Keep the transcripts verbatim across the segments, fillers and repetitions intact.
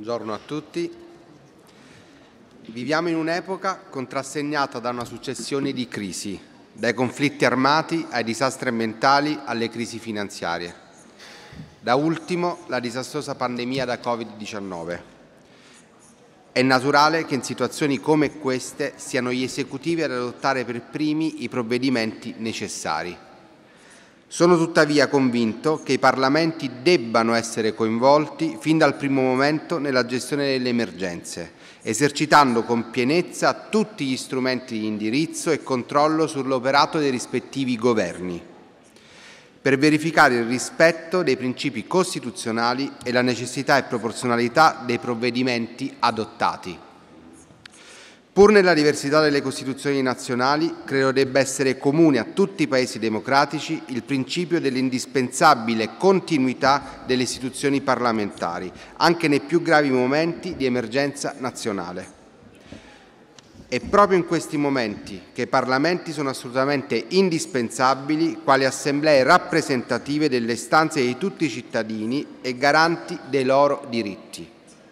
Buongiorno a tutti. Viviamo in un'epoca contrassegnata da una successione di crisi, dai conflitti armati ai disastri ambientali alle crisi finanziarie. Da ultimo la disastrosa pandemia da Covid diciannove. È naturale che in situazioni come queste siano gli esecutivi ad adottare per primi i provvedimenti necessari. Sono tuttavia convinto che i Parlamenti debbano essere coinvolti fin dal primo momento nella gestione delle emergenze, esercitando con pienezza tutti gli strumenti di indirizzo e controllo sull'operato dei rispettivi governi, per verificare il rispetto dei principi costituzionali e la necessità e proporzionalità dei provvedimenti adottati. Pur nella diversità delle Costituzioni nazionali, credo debba essere comune a tutti i Paesi democratici il principio dell'indispensabile continuità delle istituzioni parlamentari, anche nei più gravi momenti di emergenza nazionale. È proprio in questi momenti che i Parlamenti sono assolutamente indispensabili quali assemblee rappresentative delle istanze di tutti i cittadini e garanti dei loro diritti.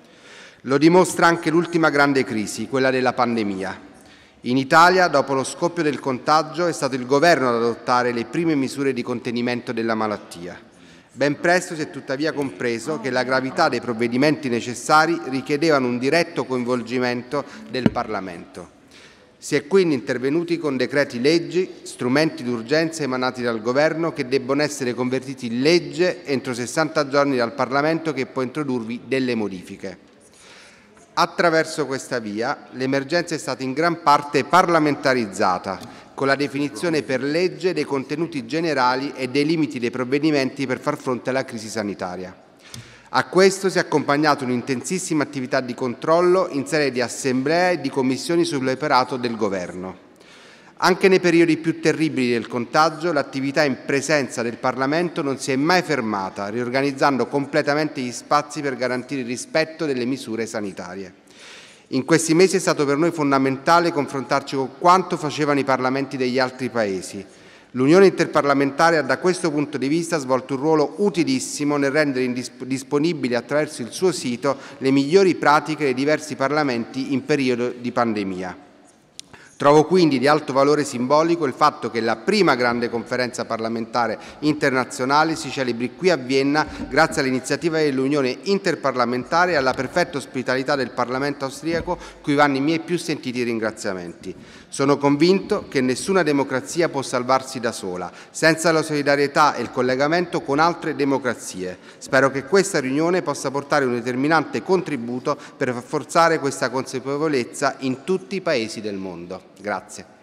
Lo dimostra anche l'ultima grande crisi, quella della pandemia. In Italia, dopo lo scoppio del contagio, è stato il Governo ad adottare le prime misure di contenimento della malattia. Ben presto si è tuttavia compreso che la gravità dei provvedimenti necessari richiedevano un diretto coinvolgimento del Parlamento. Si è quindi intervenuti con decreti leggi, strumenti d'urgenza emanati dal Governo che debbono essere convertiti in legge entro sessanta giorni dal Parlamento, che può introdurvi delle modifiche. Attraverso questa via l'emergenza è stata in gran parte parlamentarizzata, con la definizione per legge dei contenuti generali e dei limiti dei provvedimenti per far fronte alla crisi sanitaria. A questo si è accompagnata un'intensissima attività di controllo in sede di assemblea e di commissioni sull'operato del Governo. Anche nei periodi più terribili del contagio, l'attività in presenza del Parlamento non si è mai fermata, riorganizzando completamente gli spazi per garantire il rispetto delle misure sanitarie. In questi mesi è stato per noi fondamentale confrontarci con quanto facevano i Parlamenti degli altri Paesi. L'Unione interparlamentare ha da questo punto di vista svolto un ruolo utilissimo nel rendere disponibili attraverso il suo sito le migliori pratiche dei diversi Parlamenti in periodo di pandemia. Trovo quindi di alto valore simbolico il fatto che la prima grande conferenza parlamentare internazionale si celebri qui a Vienna grazie all'iniziativa dell'Unione interparlamentare e alla perfetta ospitalità del Parlamento austriaco, cui vanno i miei più sentiti ringraziamenti. Sono convinto che nessuna democrazia può salvarsi da sola, senza la solidarietà e il collegamento con altre democrazie. Spero che questa riunione possa portare un determinante contributo per rafforzare questa consapevolezza in tutti i Paesi del mondo. Grazie.